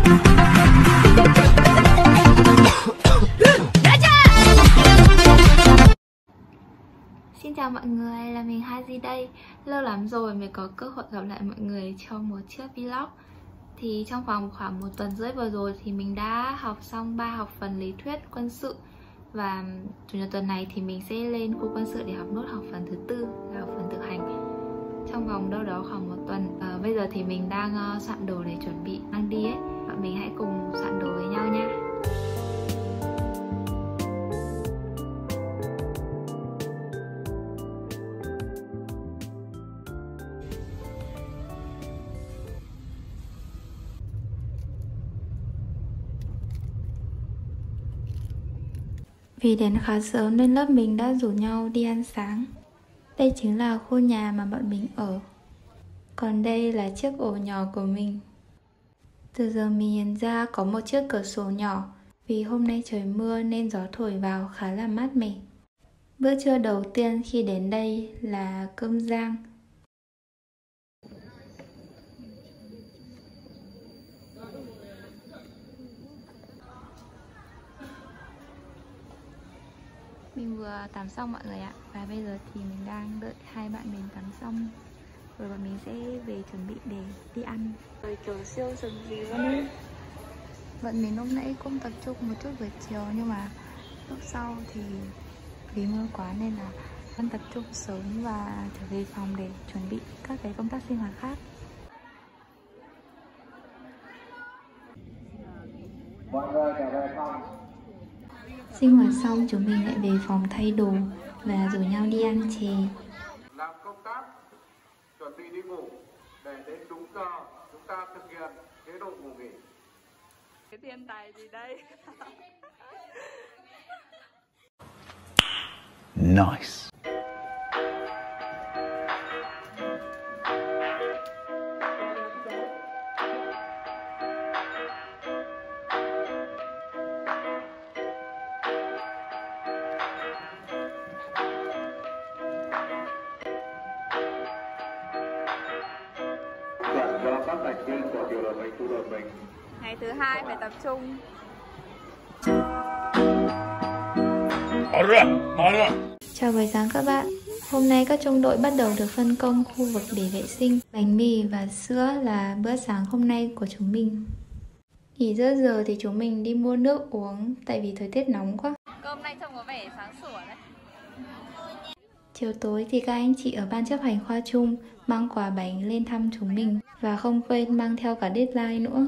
Xin chào mọi người, là mình Haji đây. Lâu lắm rồi mới có cơ hội gặp lại mọi người trong một chiếc vlog. Thì trong vòng khoảng 1 tuần rưỡi vừa rồi thì mình đã học xong 3 học phần lý thuyết quân sự. Và chủ nhật tuần này thì mình sẽ lên khu quân sự để học nốt học phần thứ 4 là học phần thực hành. Trong vòng đâu đó khoảng 1 tuần. Bây giờ thì mình đang soạn đồ để chuẩn bị mang đi ấy. Bọn mình hãy cùng soạn đồ với nhau nha. Vì đến khá sớm nên lớp mình đã rủ nhau đi ăn sáng. Đây chính là khu nhà mà bọn mình ở. Còn đây là chiếc ổ nhỏ của mình. Từ giờ mình nhận ra có một chiếc cửa sổ nhỏ. Vì hôm nay trời mưa nên gió thổi vào khá là mát mẻ. Bữa trưa đầu tiên khi đến đây là cơm rang. Mình vừa tắm xong mọi người ạ. Và bây giờ thì mình đang đợi hai bạn mình tắm xong. Rồi bọn mình sẽ về chuẩn bị để đi ăn. Rồi kiểu siêu sớm gì luôn ấy. Bọn mình lúc nãy cũng tập trung một chút buổi chiều. Nhưng mà lúc sau thì vì mưa quá nên là vẫn tập trung sớm và trở về phòng để chuẩn bị các cái công tác sinh hoạt khác. Mọi người trở về phòng. Sinh hoạt xong chúng mình lại về phòng thay đồ và rủ nhau đi ăn chè. Làm công tác chuẩn bị đi ngủ để đến đúng giờ chúng ta thực hiện chế độ ngủ nghỉ. Cái thiên tài gì đây? Nice. Do các thành viên của tiểu đội mình, khu đội mình. Ngày thứ 2 phải tập trung. Chào buổi sáng các bạn. Hôm nay các trung đội bắt đầu được phân công khu vực để vệ sinh. Bánh mì và sữa là bữa sáng hôm nay của chúng mình. Nghỉ giữa giờ thì chúng mình đi mua nước uống tại vì thời tiết nóng quá. Cơm nay trông có vẻ sáng sủa đấy. Chiều tối thì các anh chị ở ban chấp hành khoa chung mang quà bánh lên thăm chúng mình. Và không quên mang theo cả deadline nữa.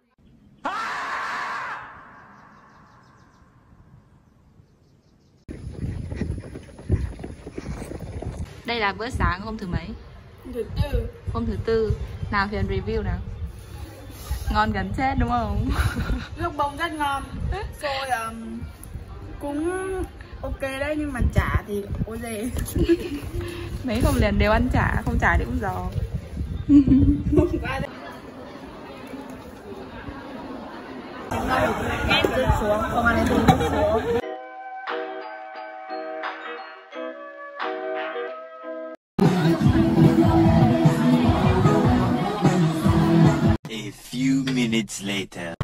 Đây là bữa sáng hôm thứ mấy? Thứ 4. Hôm thứ 4. Nào phiền review nào. Ngon gần chết đúng không? Nước bông rất ngon. Xôi cũng ok đấy, nhưng mà chả thì ôi dề. Mấy hôm liền đều ăn chả, không chả thì cũng giò. Em rơi xuống, không ăn thì rơi xuống. A few minutes later.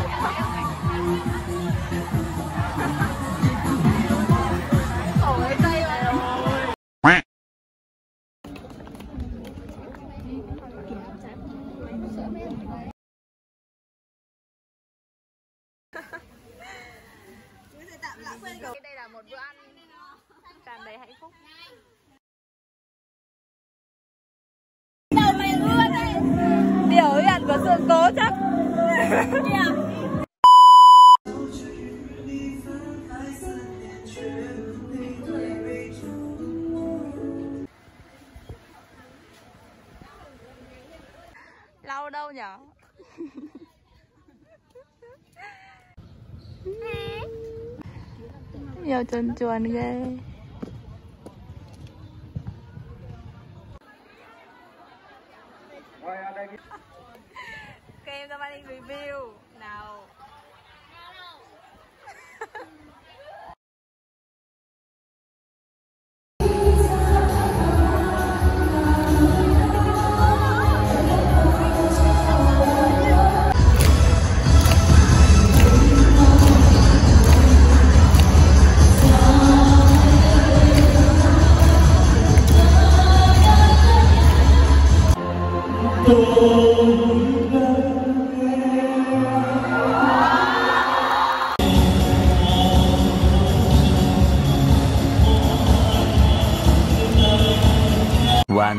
Đây là một bữa ăn tràn đầy hạnh phúc. Biểu hiện của sự cố chấp. Lau đâu nhở? Nhiều chuồn chuồn ghê. Kem cho bạn review nào.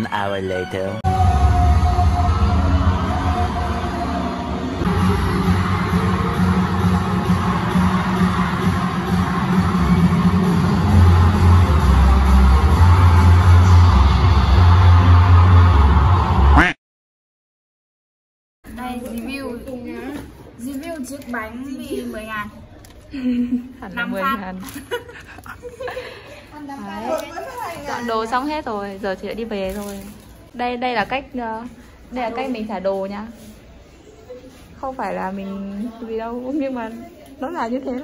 1 hour later. Đây review chiếc bánh thì 10.000. Hẳn là 5 10.000. Dọn đồ xong hết rồi, giờ chị đã đi về rồi. Đây là cách mình trả đồ nha. Không phải là mình gì đâu, nhưng mà nó là như thế đấy.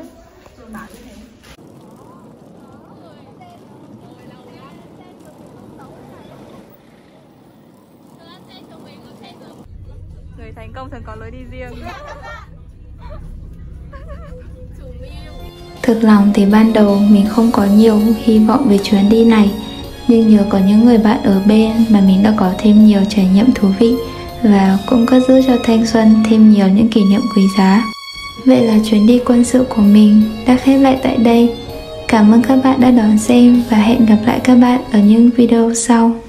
Người thành công thường có lối đi riêng. Thực lòng thì ban đầu mình không có nhiều hy vọng về chuyến đi này, nhưng nhờ có những người bạn ở bên mà mình đã có thêm nhiều trải nghiệm thú vị và cũng cất giữ cho thanh xuân thêm nhiều những kỷ niệm quý giá. Vậy là chuyến đi quân sự của mình đã khép lại tại đây. Cảm ơn các bạn đã đón xem và hẹn gặp lại các bạn ở những video sau.